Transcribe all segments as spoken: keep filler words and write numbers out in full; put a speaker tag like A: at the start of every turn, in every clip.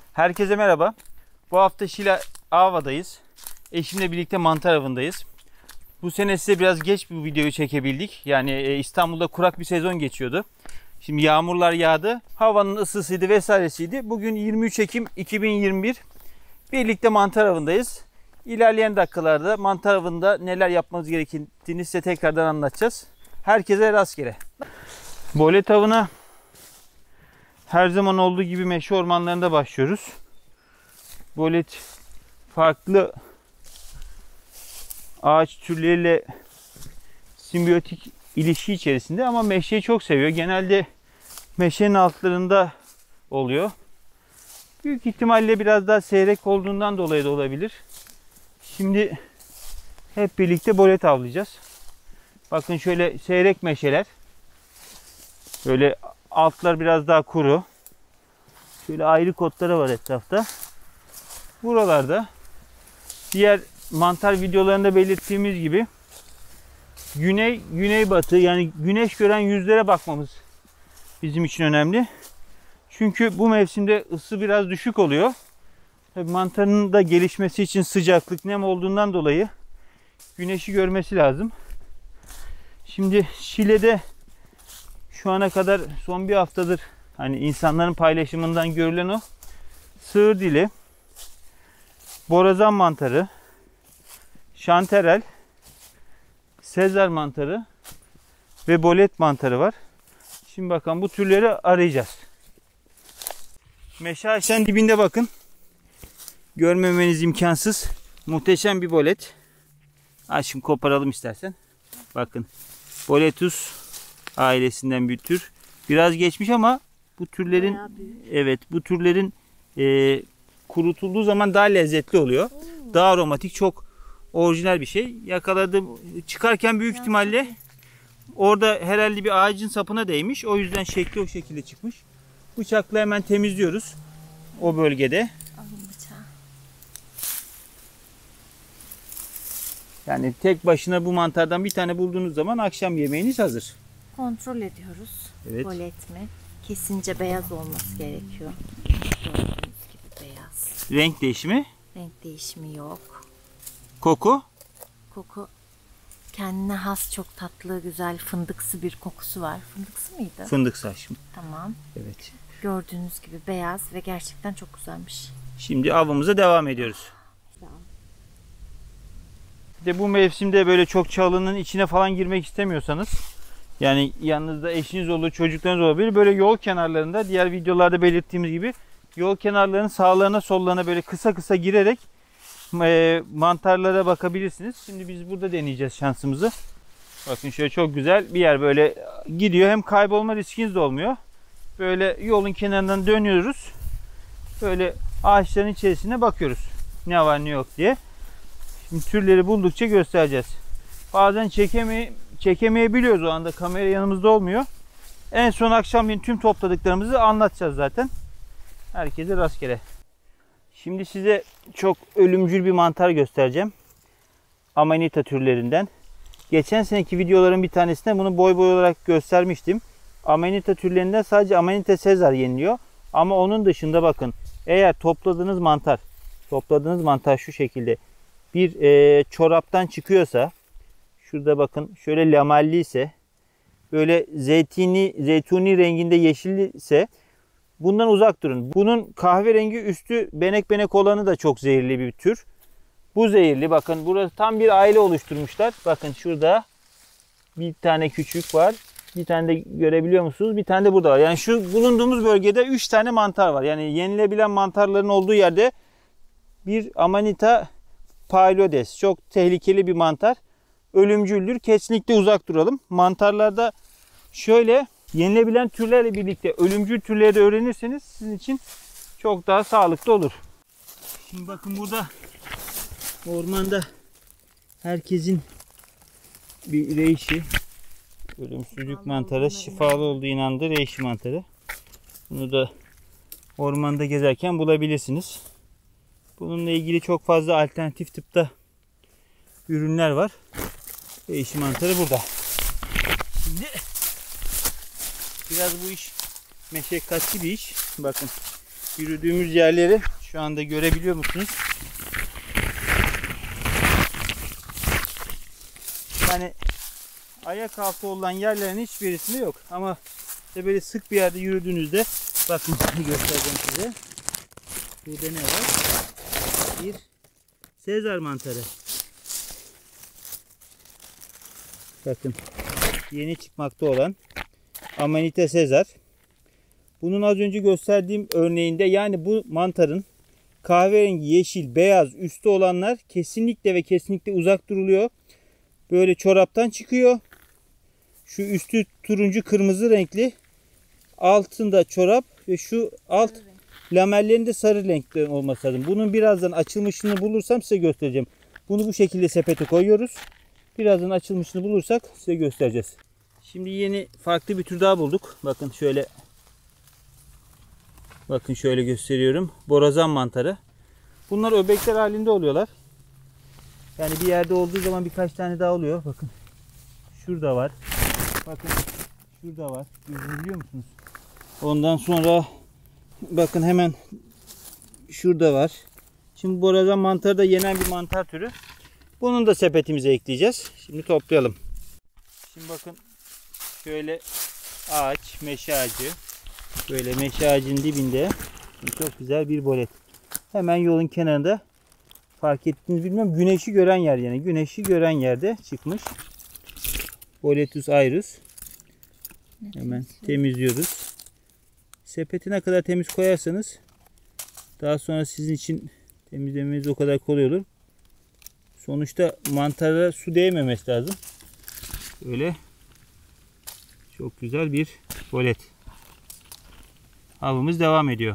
A: Herkese merhaba. Bu hafta Şile Ava'dayız. Eşimle birlikte mantar avındayız. Bu sene size biraz geç bu videoyu çekebildik. Yani İstanbul'da kurak bir sezon geçiyordu. Şimdi yağmurlar yağdı. Havanın ısısıydı vesairesiydi. Bugün yirmi üç Ekim iki bin yirmi bir. Birlikte mantar avındayız. İlerleyen dakikalarda mantar avında neler yapmanız gerektiğini size tekrardan anlatacağız. Herkese rastgele. Bolet avına her zaman olduğu gibi meşe ormanlarında başlıyoruz. Bolet farklı ağaç türleriyle simbiyotik ilişki içerisinde ama meşeyi çok seviyor. Genelde meşenin altlarında oluyor. Büyük ihtimalle biraz daha seyrek olduğundan dolayı da olabilir. Şimdi hep birlikte bolet avlayacağız. Bakın şöyle seyrek meşeler. Böyle altlar biraz daha kuru. Şöyle ayrı kotları var etrafta. Buralarda diğer mantar videolarında belirttiğimiz gibi güney, güneybatı yani güneş gören yüzlere bakmamız bizim için önemli. Çünkü bu mevsimde ısı biraz düşük oluyor. Tabii mantarın da gelişmesi için sıcaklık, nem olduğundan dolayı güneşi görmesi lazım. Şimdi Şile'de şu ana kadar son bir haftadır hani insanların paylaşımından görülen o sığır dili, borazan mantarı, şanterel, sezar mantarı ve bolet mantarı var. Şimdi bakın bu türleri arayacağız. Meşe ağaçlarının dibinde bakın. Görmemeniz imkansız. Muhteşem bir bolet. Ha, şimdi koparalım istersen. Bakın. Boletus ailesinden bir tür. Biraz geçmiş ama bu türlerin evet bu türlerin e, kurutulduğu zaman daha lezzetli oluyor. Oo. Daha aromatik, çok orijinal bir şey. Yakaladım. Çıkarken büyük ihtimalle orada herhalde bir ağacın sapına değmiş. O yüzden şekli o şekilde çıkmış. Bıçakla hemen temizliyoruz o bölgede. Yani tek başına bu mantardan bir tane bulduğunuz zaman akşam yemeğiniz hazır.
B: Kontrol ediyoruz.
A: Evet.
B: Bolet mi? Kesince beyaz olması gerekiyor. Gördüğünüz gibi beyaz.
A: Renk değişimi?
B: Renk değişimi yok.
A: Koku?
B: Koku kendine has, çok tatlı, güzel, fındıksı bir kokusu var. Fındıksı mıydı?
A: Fındıksı aşkım.
B: Tamam.
A: Evet.
B: Gördüğünüz gibi beyaz ve gerçekten çok güzelmiş.
A: Şimdi avımıza devam ediyoruz. De bu mevsimde böyle çok çalının içine falan girmek istemiyorsanız, yani yanınızda eşiniz olur, çocuklarınız olabilir. Böyle yol kenarlarında, diğer videolarda belirttiğimiz gibi yol kenarlarının sağlarına sollarına böyle kısa kısa girerek e, mantarlara bakabilirsiniz. Şimdi biz burada deneyeceğiz şansımızı. Bakın şöyle çok güzel bir yer, böyle gidiyor, hem kaybolma riskiniz de olmuyor. Böyle yolun kenarından dönüyoruz. Böyle ağaçların içerisine bakıyoruz. Ne var ne yok diye. Şimdi türleri buldukça göstereceğiz. Bazen çekeme çekemeyebiliyoruz, o anda kamera yanımızda olmuyor. En son akşamleyin tüm topladıklarımızı anlatacağız zaten. Herkese rastgele. Şimdi size çok ölümcül bir mantar göstereceğim. Amanita türlerinden. Geçen seneki videoların bir tanesinde bunu boy boy olarak göstermiştim. Amanita türlerinden sadece Amanita sezar yeniliyor. Ama onun dışında bakın, eğer topladığınız mantar, topladığınız mantar şu şekilde bir e, çoraptan çıkıyorsa, şurada bakın şöyle lamelli ise, böyle zeytini zeytuni renginde yeşilli ise bundan uzak durun. Bunun kahverengi üstü benek benek olanı da çok zehirli bir tür. Bu zehirli. Bakın burası tam bir aile oluşturmuşlar. Bakın şurada bir tane küçük var. Bir tane de görebiliyor musunuz? Bir tane de burada var. Yani şu bulunduğumuz bölgede üç tane mantar var. Yani yenilebilen mantarların olduğu yerde bir Amanita pailodes. Çok tehlikeli bir mantar. Ölümcüldür. Kesinlikle uzak duralım. Mantarlarda şöyle yenilebilen türlerle birlikte ölümcül türleri de öğrenirseniz sizin için çok daha sağlıklı olur. Şimdi bakın burada ormanda herkesin bir reishi, ölümsüzlük mantarı, şifalı olduğu inandığı reishi mantarı. Bunu da ormanda gezerken bulabilirsiniz. Bununla ilgili çok fazla alternatif tıpta ürünler var. Reishi mantarı burada. Şimdi biraz bu iş meşakkatli bir iş. Bakın yürüdüğümüz yerleri şu anda görebiliyor musunuz? Yani ayak altı olan yerlerin hiçbirisinde yok. Ama işte böyle sık bir yerde yürüdüğünüzde bakın göstereceğim size. Burada ne var? Bir Sezar mantarı. Bakın yeni çıkmakta olan Amanita Sezar. Bunun az önce gösterdiğim örneğinde, yani bu mantarın kahverengi, yeşil, beyaz üstü olanlar kesinlikle ve kesinlikle uzak duruluyor. Böyle çoraptan çıkıyor. Şu üstü turuncu kırmızı renkli, altında çorap ve şu alt lamellerin de sarı renkli olması lazım. Bunun birazdan açılmışını bulursam size göstereceğim. Bunu bu şekilde sepete koyuyoruz. Birazdan açılmışını bulursak size göstereceğiz. Şimdi yeni farklı bir tür daha bulduk. Bakın şöyle. Bakın şöyle gösteriyorum. Borazan mantarı. Bunlar öbekler halinde oluyorlar. Yani bir yerde olduğu zaman birkaç tane daha oluyor. Bakın. Şurada var. Bakın. Şurada var. Görüyor musunuz? Ondan sonra bakın hemen şurada var. Şimdi borazan mantarı da yenen bir mantar türü. Bunun da sepetimize ekleyeceğiz. Şimdi toplayalım. Şimdi bakın şöyle ağaç, meşe ağacı. Böyle meşe ağacının dibinde çok güzel bir bolet. Hemen yolun kenarında, fark ettiniz bilmiyorum, güneşi gören yer, yani güneşi gören yerde çıkmış. Boletus airus. Hemen temizliyoruz. Sepeti ne kadar temiz koyarsanız daha sonra sizin için temizlemeniz o kadar kolay olur. Sonuçta mantara su değmemesi lazım. Böyle çok güzel bir bolet. Avımız devam ediyor.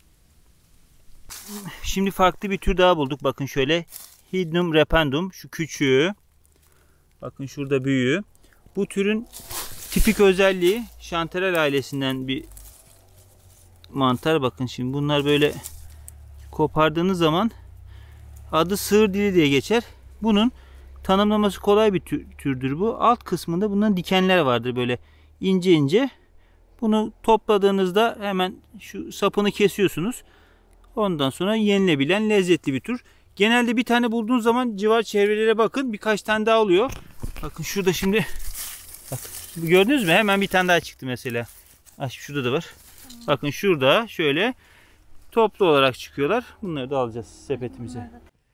A: Şimdi farklı bir tür daha bulduk. Bakın şöyle. Hydnum repandum. Şu küçüğü. Bakın şurada büyüğü. Bu türün tipik özelliği şanterel ailesinden bir mantar. Bakın şimdi bunlar böyle kopardığınız zaman adı sığır dili diye geçer. Bunun tanımlaması kolay bir tür, türdür bu. Alt kısmında bundan dikenler vardır böyle ince ince. Bunu topladığınızda hemen şu sapını kesiyorsunuz. Ondan sonra yenilebilen lezzetli bir tür. Genelde bir tane bulduğunuz zaman civar çevrelere bakın. Birkaç tane daha oluyor. Bakın şurada şimdi. Bak, gördünüz mü? Hemen bir tane daha çıktı mesela. Ah, şurada da var. Bakın şurada şöyle toplu olarak çıkıyorlar. Bunları da alacağız sepetimize.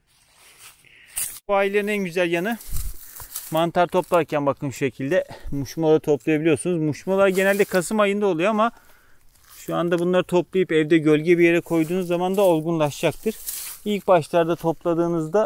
A: Bu ailenin en güzel yanı, mantar toplarken bakın şu şekilde muşmula toplayabiliyorsunuz. Muşmulalar genelde Kasım ayında oluyor ama şu anda bunları toplayıp evde gölge bir yere koyduğunuz zaman da olgunlaşacaktır. İlk başlarda topladığınızda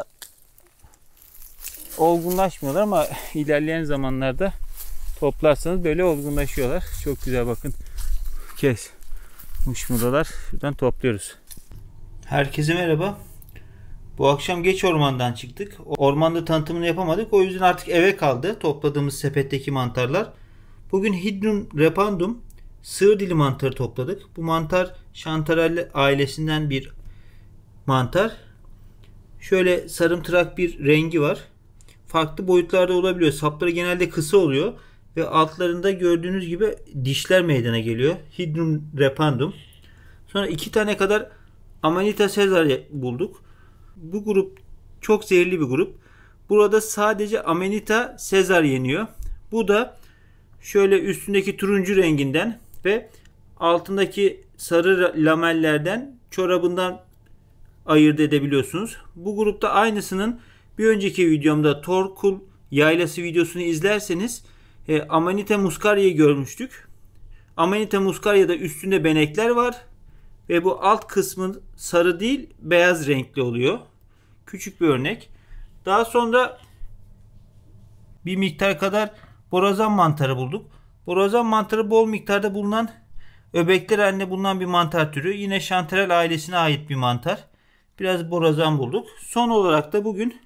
A: olgunlaşmıyorlar ama ilerleyen zamanlarda toplarsanız böyle olgunlaşıyorlar. Çok güzel, bakın. Kes. Muşmulalar. Şuradan topluyoruz. Herkese merhaba. Bu akşam geç ormandan çıktık. Ormanda tanıtımını yapamadık. O yüzden artık eve kaldı topladığımız sepetteki mantarlar. Bugün Hydnum repandum sığır dili mantarı topladık. Bu mantar şantarelle ailesinden bir mantar. Şöyle sarımtırak bir rengi var. Farklı boyutlarda olabiliyor. Sapları genelde kısa oluyor. Ve altlarında gördüğünüz gibi dişler meydana geliyor. Hydnum repandum. Sonra iki tane kadar Amanita Sezar bulduk. Bu grup çok zehirli bir grup. Burada sadece Amanita Sezar yeniyor. Bu da şöyle üstündeki turuncu renginden ve altındaki sarı lamellerden, çorabından ayırt edebiliyorsunuz. Bu grupta aynısının bir önceki videomda Torkul yaylası videosunu izlerseniz e, Amanita muscaria'yı görmüştük. Amanita muscaria'da üstünde benekler var ve bu alt kısmı sarı değil beyaz renkli oluyor. Küçük bir örnek. Daha sonra bir miktar kadar borazan mantarı bulduk. Borazan mantarı bol miktarda bulunan, öbekler halinde bulunan bir mantar türü. Yine şanterel ailesine ait bir mantar. Biraz borazan bulduk. Son olarak da bugün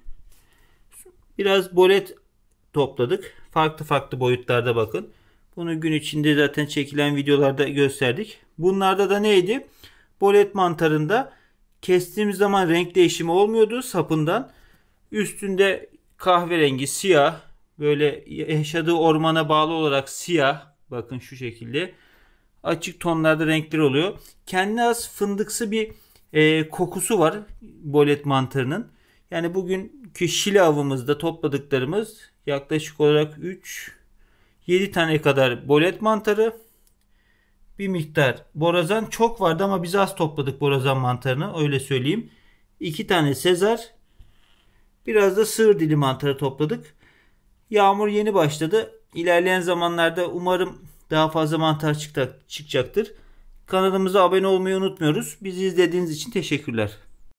A: biraz bolet topladık. Farklı farklı boyutlarda bakın. Bunu gün içinde zaten çekilen videolarda gösterdik. Bunlarda da neydi? Bolet mantarında kestiğimiz zaman renk değişimi olmuyordu sapından. Üstünde kahverengi, siyah, böyle yaşadığı ormana bağlı olarak siyah. Bakın şu şekilde. açık tonlarda renkleri oluyor. Kendine az fındıksı bir e, kokusu var bolet mantarının. Yani bugünkü Şili avımızda topladıklarımız yaklaşık olarak üç yedi tane kadar bolet mantarı, bir miktar borazan, çok vardı ama biz az topladık borazan mantarını, öyle söyleyeyim. iki tane sezar, biraz da sığır dili mantarı topladık. Yağmur yeni başladı. İlerleyen zamanlarda umarım daha fazla mantar çıkacaktır. Kanalımıza abone olmayı unutmuyoruz. Bizi izlediğiniz için teşekkürler.